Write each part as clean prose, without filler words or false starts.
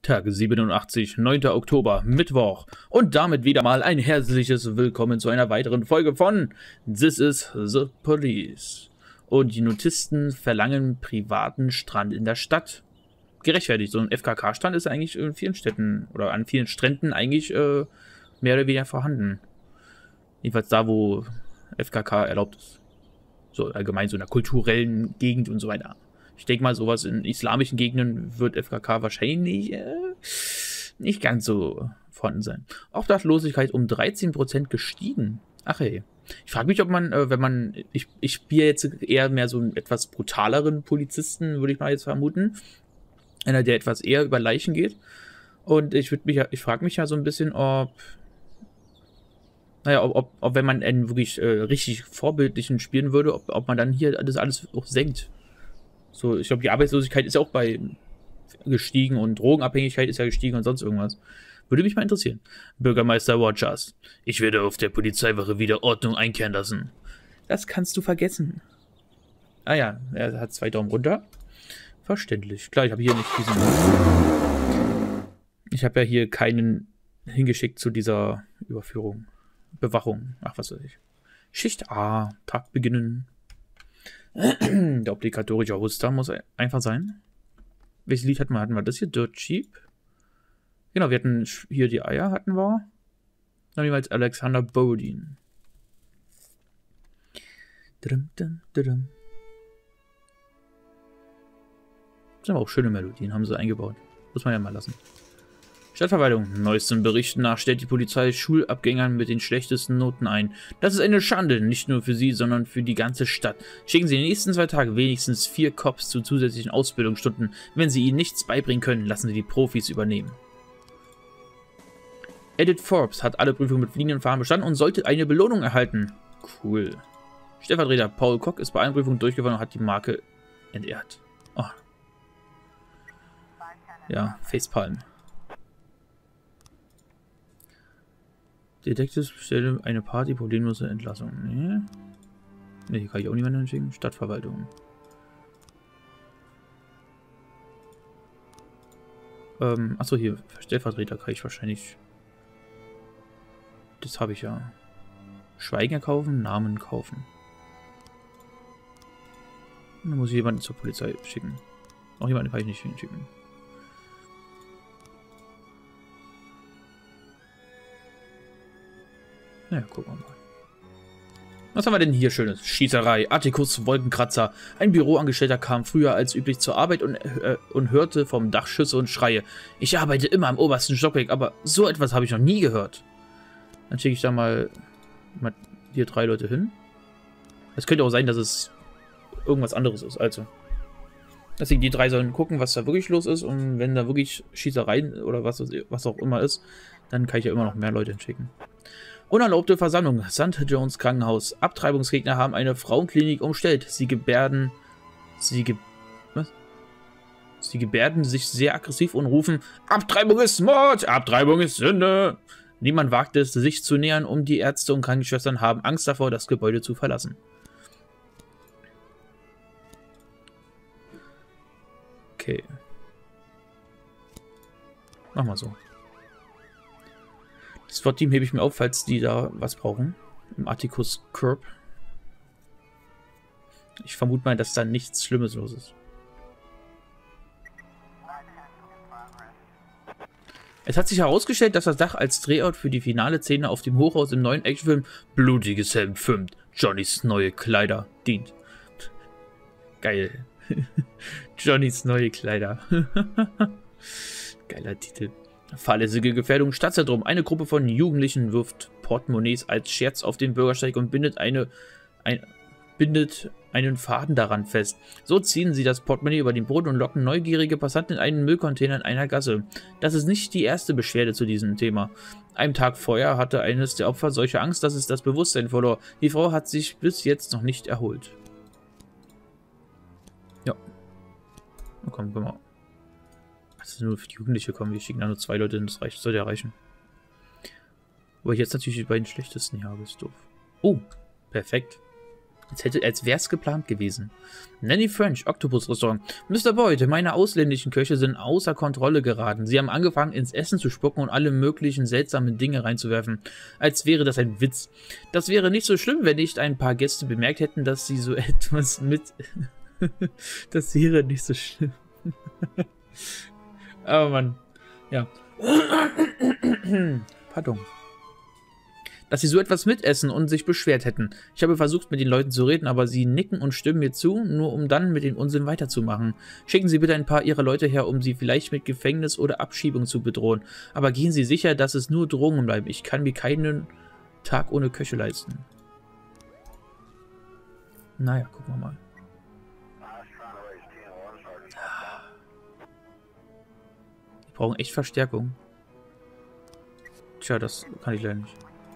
Tag 87, 9. Oktober, Mittwoch. Und damit wieder mal ein herzliches Willkommen zu einer weiteren Folge von This is the Police. Und die Notisten verlangen privaten Strand in der Stadt. Gerechtfertigt, so ein FKK-Strand ist eigentlich in vielen Städten oder an vielen Stränden eigentlich mehr oder weniger vorhanden. Jedenfalls da, wo FKK erlaubt ist. So allgemein so in der kulturellen Gegend und so weiter. Ich denke mal, sowas in islamischen Gegenden wird FKK wahrscheinlich nicht ganz so vorhanden sein. Obdachlosigkeit um 13% gestiegen. Ach hey. Ich frage mich, ob man, wenn man, ich spiele jetzt eher mehr so einen etwas brutaleren Polizisten, würde ich mal jetzt vermuten. Einer, der etwas eher über Leichen geht. Und ich frage mich ja so ein bisschen, ob wenn man einen wirklich richtig vorbildlichen spielen würde, ob man dann hier das alles auch senkt. So, ich glaube, die Arbeitslosigkeit ist ja auch gestiegen und Drogenabhängigkeit ist ja gestiegen und sonst irgendwas. Würde mich mal interessieren. Bürgermeister Rogers. Ich werde auf der Polizeiwache wieder Ordnung einkehren lassen. Das kannst du vergessen. Ah ja, er hat 2 Daumen runter. Verständlich. Klar, ich habe hier nicht diesen... Ich habe ja hier keinen hingeschickt zu dieser Überführung. Bewachung. Ach, was weiß ich. Schicht A. Tag beginnen. Der obligatorische Huster muss einfach sein. Welches Lied hatten wir? Hatten wir das hier? Dirt Cheap? Genau, wir hatten hier die Eier, hatten wir. Dann jeweils Alexander Bodin. Das sind aber auch schöne Melodien, haben sie eingebaut. Muss man ja mal lassen. Stadtverwaltung. Neuesten Berichten nach stellt die Polizei Schulabgängern mit den schlechtesten Noten ein. Das ist eine Schande, nicht nur für sie, sondern für die ganze Stadt. Schicken Sie in den nächsten 2 Tagen wenigstens 4 Cops zu zusätzlichen Ausbildungsstunden. Wenn sie ihnen nichts beibringen können, lassen sie die Profis übernehmen. Edith Forbes hat alle Prüfungen mit fliegenden Fahnen bestanden und sollte eine Belohnung erhalten. Cool. Stellvertreter Paul Koch ist bei allen Prüfungen durchgefallen und hat die Marke entehrt. Oh. Ja, Facepalm. Detectives bestellen eine Party, problemlose Entlassung. Nee. Nee, hier kann ich auch niemanden hinschicken. Stadtverwaltung. Achso, hier. Stellvertreter kann ich wahrscheinlich. Das habe ich ja. Schweigen kaufen, Namen kaufen. Dann muss ich jemanden zur Polizei schicken. Auch jemanden kann ich nicht hinschicken. Ja, gucken wir mal. Was haben wir denn hier Schönes? Schießerei, Atticus Wolkenkratzer. Ein Büroangestellter kam früher als üblich zur Arbeit und hörte vom Dach Schüsse und Schreie. Ich arbeite immer am obersten Stockwerk, aber so etwas habe ich noch nie gehört. Dann schicke ich da mal hier 3 Leute hin. Es könnte auch sein, dass es irgendwas anderes ist. Also, deswegen die 3 sollen gucken, was da wirklich los ist. Und wenn da wirklich Schießereien oder was auch immer ist, dann kann ich ja immer noch mehr Leute hinschicken. Unerlaubte Versammlung. St. John's Krankenhaus. Abtreibungsgegner haben eine Frauenklinik umstellt. Sie gebärden sich sehr aggressiv und rufen: Abtreibung ist Mord! Abtreibung ist Sünde! Niemand wagt es, sich zu nähern, die Ärzte und Krankenschwestern haben Angst davor, das Gebäude zu verlassen. Okay. Mach mal so. Das SWAT-Team hebe ich mir auf, falls die da was brauchen. Im Atticus Curb. Ich vermute mal, dass da nichts Schlimmes los ist. Es hat sich herausgestellt, dass das Dach als Drehort für die finale Szene auf dem Hochhaus im neuen Actionfilm Blutiges Helm 5 Johnnys neue Kleider dient. Geil. Johnnys neue Kleider. Geiler Titel. Fahrlässige Gefährdung Stadtzentrum. Eine Gruppe von Jugendlichen wirft Portemonnaies als Scherz auf den Bürgersteig und bindet einen Faden daran fest. So ziehen sie das Portemonnaie über den Boden und locken neugierige Passanten in einen Müllcontainer in einer Gasse. Das ist nicht die erste Beschwerde zu diesem Thema. Einen Tag vorher hatte eines der Opfer solche Angst, dass es das Bewusstsein verlor. Die Frau hat sich bis jetzt noch nicht erholt. Ja. Na komm, guck mal. Das ist nur für die Jugendliche kommen. Wir schicken da nur 2 Leute hin, das reicht, sollte ja reichen. Wo ich jetzt natürlich die beiden schlechtesten hier habe, ist doof. Oh, perfekt. Als wäre es geplant gewesen. Nanny French, Octopus Restaurant. Mr. Boyd, meine ausländischen Köche sind außer Kontrolle geraten. Sie haben angefangen, ins Essen zu spucken und alle möglichen seltsamen Dinge reinzuwerfen. Als wäre das ein Witz. Das wäre nicht so schlimm, wenn nicht ein paar Gäste bemerkt hätten, dass sie so etwas mit... Das wäre nicht so schlimm. Aber Mann. Ja. Pardon. Dass sie so etwas mitessen und sich beschwert hätten. Ich habe versucht, mit den Leuten zu reden, aber sie nicken und stimmen mir zu, nur um dann mit dem Unsinn weiterzumachen. Schicken Sie bitte ein paar Ihrer Leute her, um sie vielleicht mit Gefängnis oder Abschiebung zu bedrohen. Aber gehen Sie sicher, dass es nur Drohungen bleiben. Ich kann mir keinen Tag ohne Köche leisten. Naja, gucken wir mal. Die brauchen echt Verstärkung. Tja, das kann ich leider nicht.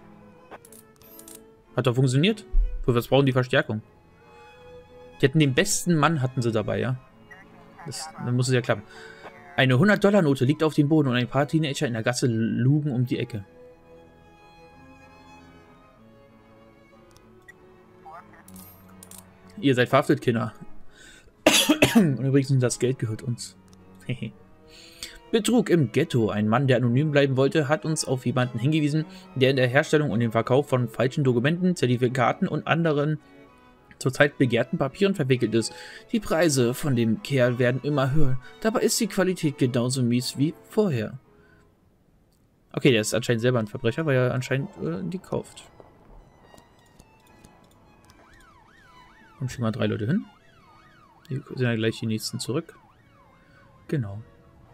Hat doch funktioniert. Für was brauchen die Verstärkung? Die hatten den besten Mann, hatten sie dabei, ja? Dann muss es ja klappen. Eine 100-Dollar-Note liegt auf dem Boden und ein paar Teenager in der Gasse lugen um die Ecke. Ihr seid verhaftet, Kinder. Und übrigens, das Geld gehört uns. Betrug im Ghetto. Ein Mann, der anonym bleiben wollte, hat uns auf jemanden hingewiesen, der in der Herstellung und dem Verkauf von falschen Dokumenten, Zertifikaten und anderen zurzeit begehrten Papieren verwickelt ist. Die Preise von dem Kerl werden immer höher. Dabei ist die Qualität genauso mies wie vorher. Okay, der ist anscheinend selber ein Verbrecher, weil er anscheinend die kauft. Und schon mal 3 Leute hin. Hier sind ja gleich die nächsten zurück. Genau.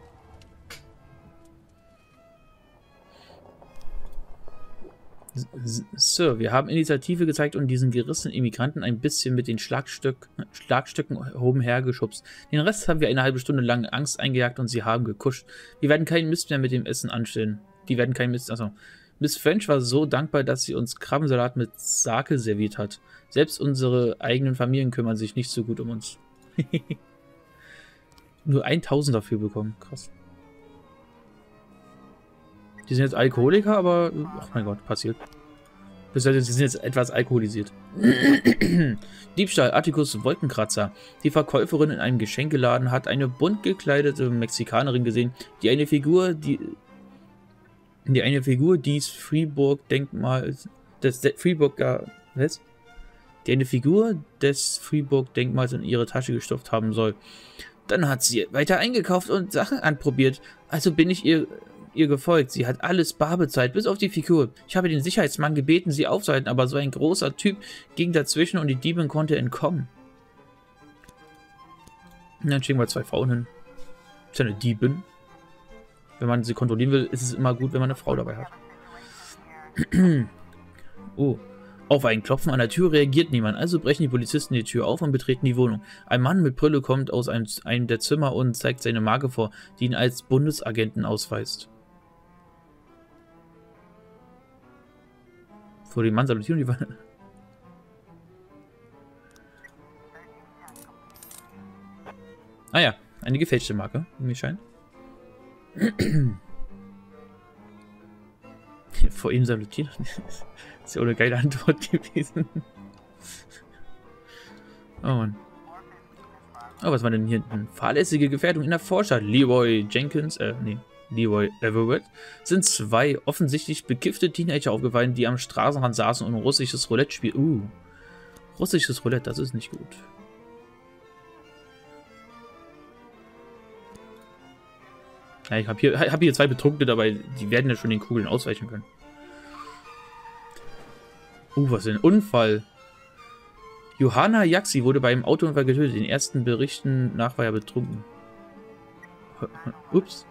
Sir, wir haben Initiative gezeigt und diesen gerissenen Immigranten ein bisschen mit den Schlagstöcken oben hergeschubst. Den Rest haben wir eine halbe Stunde lang Angst eingejagt und sie haben gekuscht. Wir werden keinen Mist mehr mit dem Essen anstellen. Die werden keinen Mist... Achso. Miss French war so dankbar, dass sie uns Krabbensalat mit Sake serviert hat. Selbst unsere eigenen Familien kümmern sich nicht so gut um uns. Nur 1000 dafür bekommen. Krass. Die sind jetzt Alkoholiker, aber... Ach mein Gott, passiert. Sie sind jetzt etwas alkoholisiert. Diebstahl, Atticus Wolkenkratzer. Die Verkäuferin in einem Geschenkeladen hat eine bunt gekleidete Mexikanerin gesehen, die eine Figur des Freeburg-Denkmals... Die eine Figur des Freeburg-Denkmals in ihre Tasche gestopft haben soll. Dann hat sie weiter eingekauft und Sachen anprobiert. Also bin ich ihr gefolgt. Sie hat alles bar bezahlt, bis auf die Figur. Ich habe den Sicherheitsmann gebeten, sie aufzuhalten, aber so ein großer Typ ging dazwischen und die Diebin konnte entkommen. Und dann schicken wir 2 Frauen hin. Ist ja eine Diebin. Wenn man sie kontrollieren will, ist es immer gut, wenn man eine Frau dabei hat. Oh. Auf ein Klopfen an der Tür reagiert niemand, also brechen die Polizisten die Tür auf und betreten die Wohnung. Ein Mann mit Brille kommt aus einem der Zimmer und zeigt seine Marke vor, die ihn als Bundesagenten ausweist. Vor dem Mann salutieren die Wanne. Ah ja, eine gefälschte Marke, wie mir scheint. Vor ihm salutieren. Das ist ja auch eine geile Antwort gewesen. Oh Mann. Oh, was war denn hier hinten? Fahrlässige Gefährdung in der Vorstadt. Leroy Everett sind 2 offensichtlich bekiffte Teenager aufgefallen, die am Straßenrand saßen und russisches Roulette spielen. Russisches Roulette, das ist nicht gut. Ja, ich hab hier 2 Betrunkene dabei, die werden ja schon den Kugeln ausweichen können. Was für ein Unfall. Johanna Jaxi wurde beim Autounfall getötet. Den ersten Berichten nach war er betrunken. Ups.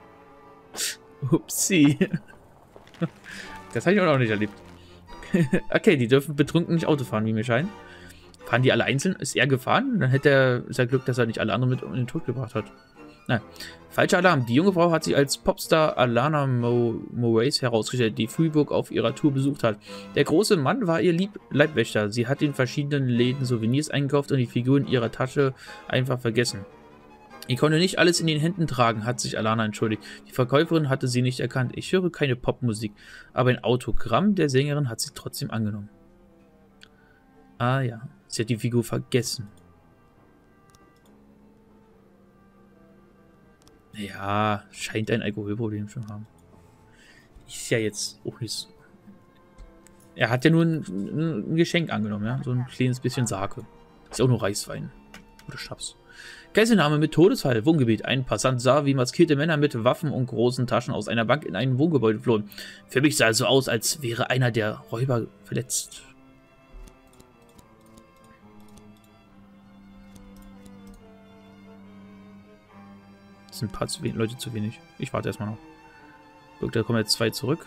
Upsi. Das habe ich auch noch nicht erlebt. Okay, die dürfen betrunken nicht Auto fahren, wie mir scheint. Fahren die alle einzeln? Ist er gefahren? Dann hätte er sein Glück, dass er nicht alle anderen mit in den Tod gebracht hat. Nein. Falscher Alarm. Die junge Frau hat sich als Popstar Alana Moraes herausgestellt, die Freeburg auf ihrer Tour besucht hat. Der große Mann war ihr Leibwächter. Sie hat in verschiedenen Läden Souvenirs eingekauft und die Figur in ihrer Tasche einfach vergessen. Ich konnte nicht alles in den Händen tragen, hat sich Alana entschuldigt. Die Verkäuferin hatte sie nicht erkannt. Ich höre keine Popmusik, aber ein Autogramm der Sängerin hat sie trotzdem angenommen. Ah ja. Sie hat die Figur vergessen. Ja, scheint ein Alkoholproblem zu haben. Ist ja jetzt auch nicht so. Er hat ja nur ein Geschenk angenommen, ja. So ein kleines bisschen Sake. Ist auch nur Reiswein. Oder Schnaps. Geiselnahme mit Todesfall. Wohngebiet. Ein Passant sah, wie maskierte Männer mit Waffen und großen Taschen aus einer Bank in ein Wohngebäude flohen. Für mich sah es so aus, als wäre einer der Räuber verletzt. Das sind ein paar Leute zu wenig. Ich warte erstmal noch. Guck, da kommen jetzt 2 zurück.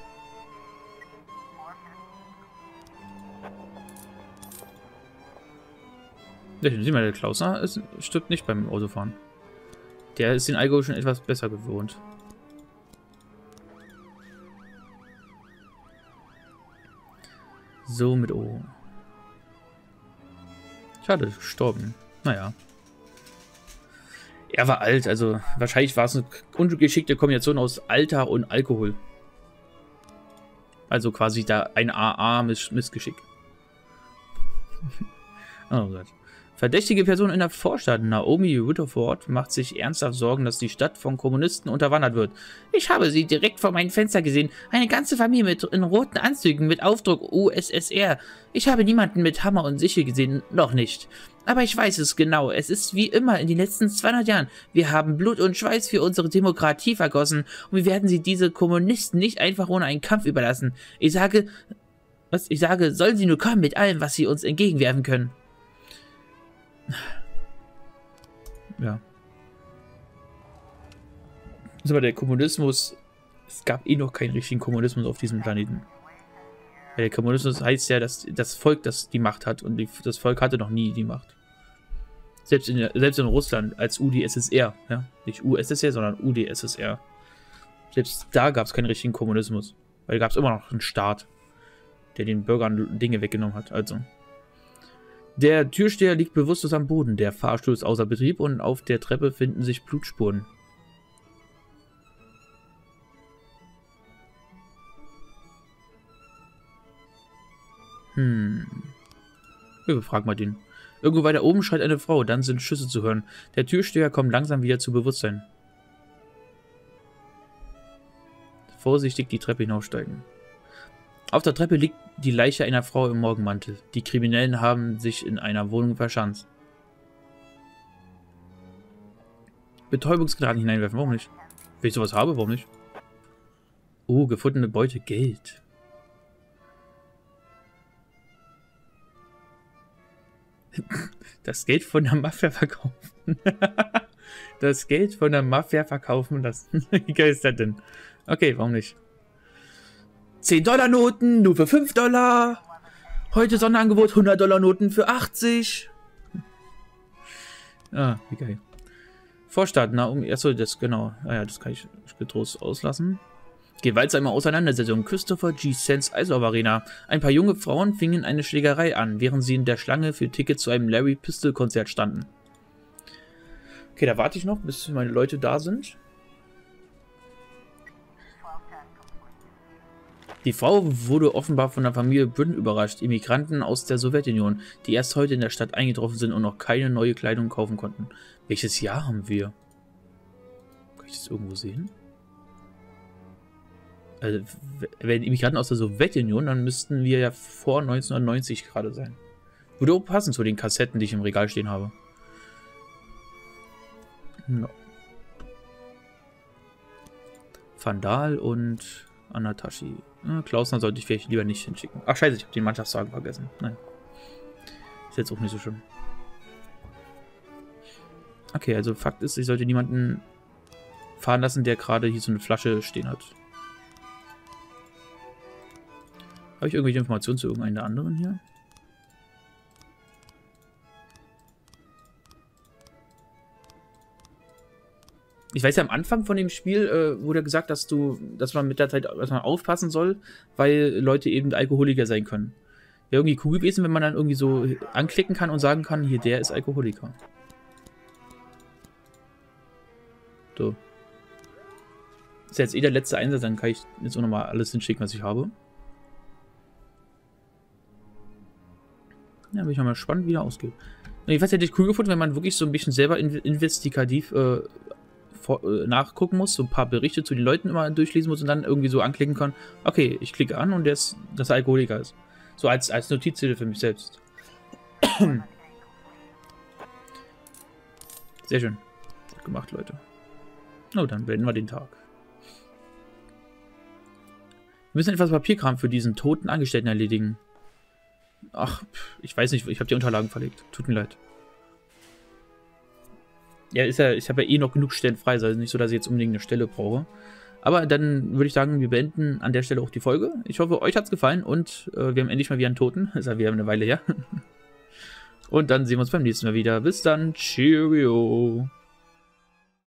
Sieh mal, der Klausner stirbt nicht beim Autofahren. Der ist den Alkohol schon etwas besser gewohnt. So mit O. Schade, gestorben. Naja. Er war alt, also wahrscheinlich war es eine ungeschickte Kombination aus Alter und Alkohol. Also quasi da ein AA-Missgeschick. Oh Gott. Verdächtige Person in der Vorstadt. Naomi Rutherford macht sich ernsthaft Sorgen, dass die Stadt von Kommunisten unterwandert wird. Ich habe sie direkt vor meinem Fenster gesehen. Eine ganze Familie in roten Anzügen mit Aufdruck USSR. Ich habe niemanden mit Hammer und Sichel gesehen. Noch nicht. Aber ich weiß es genau. Es ist wie immer in den letzten 200 Jahren. Wir haben Blut und Schweiß für unsere Demokratie vergossen. Und wir werden sie diese Kommunisten nicht einfach ohne einen Kampf überlassen. Ich sage, sollen sie nur kommen mit allem, was sie uns entgegenwerfen können. Ja. Das ist aber der Kommunismus. Es gab eh noch keinen richtigen Kommunismus auf diesem Planeten. Weil der Kommunismus heißt ja, dass das Volk das die Macht hat und das Volk hatte noch nie die Macht. Selbst in Russland als UdSSR, ja, nicht USSR, sondern UdSSR. Selbst da gab es keinen richtigen Kommunismus. Weil da gab es immer noch einen Staat, der den Bürgern Dinge weggenommen hat. Also. Der Türsteher liegt bewusstlos am Boden. Der Fahrstuhl ist außer Betrieb und auf der Treppe finden sich Blutspuren. Wir fragen mal den. Irgendwo weiter oben schreit eine Frau, dann sind Schüsse zu hören. Der Türsteher kommt langsam wieder zu Bewusstsein. Vorsichtig die Treppe hinaufsteigen. Auf der Treppe liegt die Leiche einer Frau im Morgenmantel. Die Kriminellen haben sich in einer Wohnung verschanzt. Betäubungsgranaten hineinwerfen, warum nicht? Wenn ich sowas habe, warum nicht? Oh, gefundene Beute, Geld. Das Geld von der Mafia verkaufen. Das Geld von der Mafia verkaufen lassen. Wie geil ist das denn? Okay, warum nicht? 10-Dollar-Noten nur für 5 Dollar. Heute Sonderangebot 100-Dollar-Noten für 80. Ah, wie geil. Vorstadt, Naomi. Achso, das genau. Ah ja, das kann ich getrost auslassen. Gewaltsame Auseinandersetzung. Christopher G. Sands Eislauf Arena. Ein paar junge Frauen fingen eine Schlägerei an, während sie in der Schlange für Tickets zu einem Larry Pistol Konzert standen. Okay, da warte ich noch, bis meine Leute da sind. Die Frau wurde offenbar von der Familie Britton überrascht, Immigranten aus der Sowjetunion, die erst heute in der Stadt eingetroffen sind und noch keine neue Kleidung kaufen konnten. Welches Jahr haben wir? Kann ich das irgendwo sehen? Also, wenn Immigranten aus der Sowjetunion, dann müssten wir ja vor 1990 gerade sein. Würde auch passen zu den Kassetten, die ich im Regal stehen habe. No. Vandal und Anatashi. Klausner sollte ich vielleicht lieber nicht hinschicken. Ach scheiße, ich habe den Mannschaftswagen vergessen. Nein. Ist jetzt auch nicht so schlimm. Okay, also Fakt ist, ich sollte niemanden fahren lassen, der gerade hier so eine Flasche stehen hat. Habe ich irgendwelche Informationen zu irgendeiner anderen hier? Ich weiß ja, am Anfang von dem Spiel wurde gesagt, dass man mit der Zeit aufpassen soll, weil Leute eben Alkoholiker sein können. Wäre irgendwie cool gewesen, wenn man dann irgendwie so anklicken kann und sagen kann, hier, der ist Alkoholiker. So. Ist jetzt eh der letzte Einsatz, dann kann ich jetzt auch nochmal alles hinschicken, was ich habe. Ja, bin ich mal gespannt, wie der ausgeht. Jedenfalls hätte ich cool gefunden, wenn man wirklich so ein bisschen selber investigativ nachgucken muss, so ein paar Berichte zu den Leuten immer durchlesen muss und dann irgendwie so anklicken kann, okay, ich klicke an und dass er Alkoholiker ist. So als Notizzettel für mich selbst. Sehr schön. Gut gemacht, Leute. Oh, dann beenden wir den Tag. Wir müssen etwas Papierkram für diesen toten Angestellten erledigen. Ach, ich weiß nicht, ich habe die Unterlagen verlegt. Tut mir leid. Ja, ich habe ja eh noch genug Stellen frei, also nicht so, dass ich jetzt unbedingt eine Stelle brauche. Aber dann würde ich sagen, wir beenden an der Stelle auch die Folge. Ich hoffe, euch hat es gefallen und wir haben endlich mal wieder einen Toten. Das ist ja wieder eine Weile her. Und dann sehen wir uns beim nächsten Mal wieder. Bis dann. Cheerio.